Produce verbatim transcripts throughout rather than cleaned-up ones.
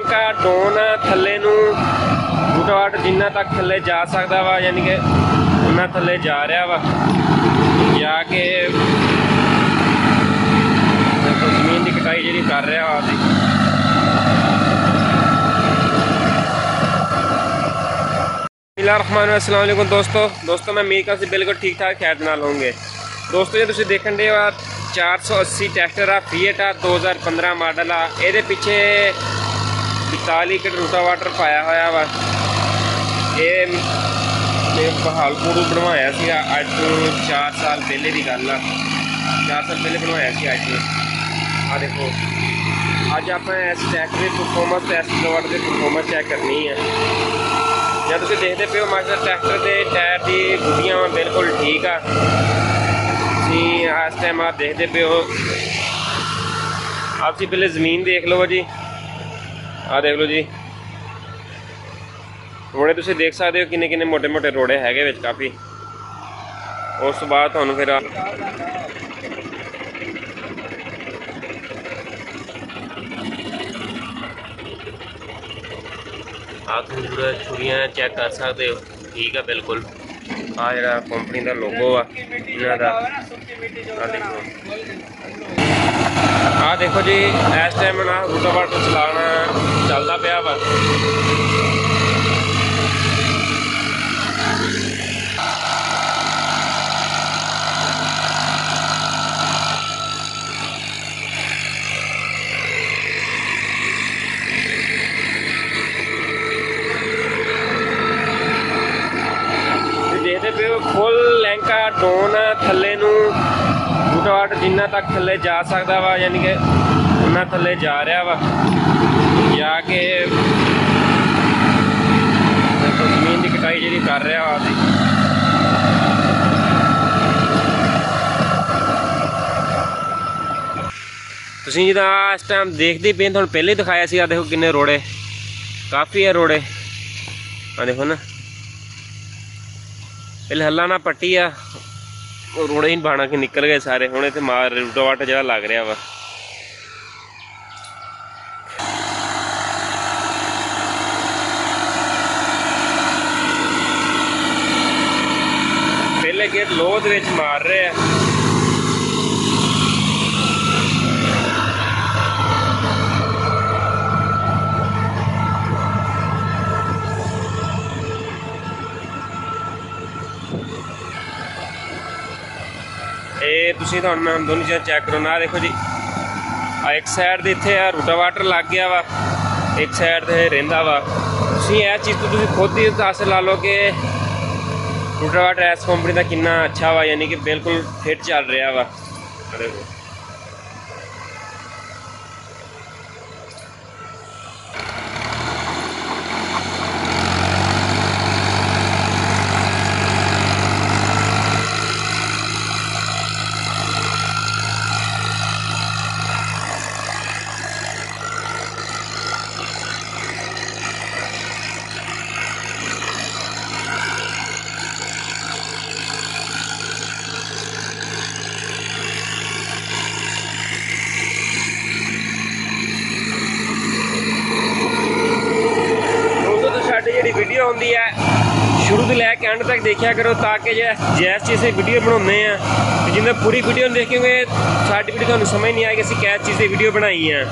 Lanka done थले नूं रूटावाटर जिन्ना तक थले जा सकता वा, यानी कि उन्ना थले जा रहा वा, जाके जमीन की कटाई जी कर रहा वा। अस्सलाम वालेकुम दोस्तों दोस्तों मैं उम्मीद करता बिल्कुल ठीक ठाक खैर नाल होंगे। दोस्तों जो तुसीं देखण दे आ चार सौ अस्सी ट्रैक्टर आ फीएट आ दो हज़ार पंद्रह मॉडल आ, ये पिछे बताली किट रूटावाटर पाया होया वा। ये बहालपुर बनवाया सी अज तो चार साल पहले की गल आ, चार साल पहले बनवाया सी अज। आ देखो अज आप इस ट्रैक्टर की परफॉर्मेंस इस रूटावाटर की परफॉर्मेंस चेक करनी है। जब तुम देखते पे हो मास्टर ट्रैक्टर के टायर की गुड्डियाँ बिल्कुल ठीक आ। इस टाइम आप देखते पे हो, आप जी पहले ज़मीन देख लो जी, आ देख लो जी रोड़े तुम देख सकते हो किन्ने किन्ने मोटे मोटे रोड़े है विच काफ़ी। उस तो बाद तुहानू फिर आप छुरियाँ चेक कर सकते हो, ठीक है बिल्कुल। आ जरा कंपनी का लोगो आ इन्हां दा, आ देखो आ देखो जी इस टाइम ना रूटावाटर चलाना चलता पाया वा। फुल लैंका डोन थले नूं रूटावाटर जिन्ना तक थले जा सकता वा, यानी कि उन्ना थले जा रहा वा, जाके जमीन की कटाई जी कर रहा वा। तुसीं जिदा इस टाइम देखते पे तुहानूं पहले दिखाया सी, देखो किन्ने रोड़े काफ़ी है रोड़े, आ देखो ना पहले हल्ला ना पट्टी आ रोड़े ही बाणा के निकल गए सारे। हुण इत्थे मार रूटावाटर जरा लग रहा वा। पहले गेट लोध विच मार रहे हैं। ये तुसीं तुहानूं मैं दोनों चीज़ां चेक करो ना, देखो जी आ एक साइड दे इत्थे रूटावाटर लग गया वा, एक साइड ते रहिंदा वा। तुसीं इह चीज़ तो तुसीं खुद ही दस ला लो कि रूटावाटर इस कंपनी का कितना अच्छा वा, यानी कि बिल्कुल फिट चल रहा वा। देखो जी वीडियो होंगी है शुरू तो लैके एंड तक देखा करो, ताकि जैस चीज़ से वीडियो बनाने हैं जिन्हें पूरी वीडियो देखेंगे साड़ी वीडियो तुहानूं समझ नहीं आएगी असीं किस चीज़ से वीडियो बनाई है।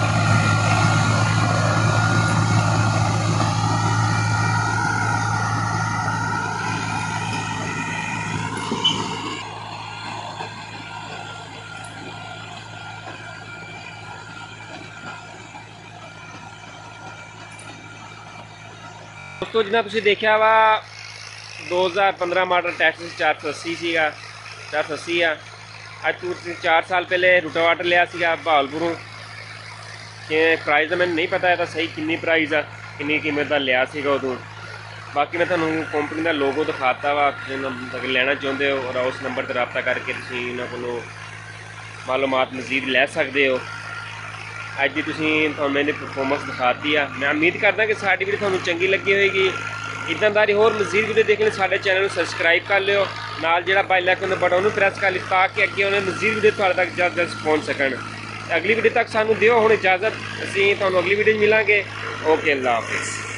दोस्तों जिन्ना तुसीं देखा वा दो हज़ार पंद्रह मॉडल टैक्सी चार सौ अस्सी सीगा, चार सौ अस्सी आ। अज तू चार साल पहले रूटावाटर लिया सीगा बहालपुरों कि प्राइस तो मैंने नहीं पता है सही किन्नी प्राइस आ किन्नी कीमत का लिया सीगा उदों। बाकी मैं तुहानूं कंपनी का लोगो दिखाता वा, अगर लेना चाहते हो और उस नंबर पर रब्ता करके तुसीं इन्हां कोलों मालूमात मजीद लै सकते हो। अज की तुसीं तुहानूं मैंने परफॉर्मेंस दिखाती है। मैं उम्मीद करदा कि साडी वीडियो तुहानूं चंगी लगी होएगी। इदां दी होर मजीद वीडियो देखने साडे चैनल को सबसक्राइब कर लियो, नाल जिहड़ा बेल आइकन दा बटन प्रेस कर लियो ताकि अगे उन्हें मजीद वीडियो तुहाडे तक जल्द जल्द पहुँच सकन। अगली वीडियो तक सानूं दिओ हुण इजाज़त, असीं तुहानूं अगली वीडियो मिलांगे। ओके, अल्लाह हाफिज़।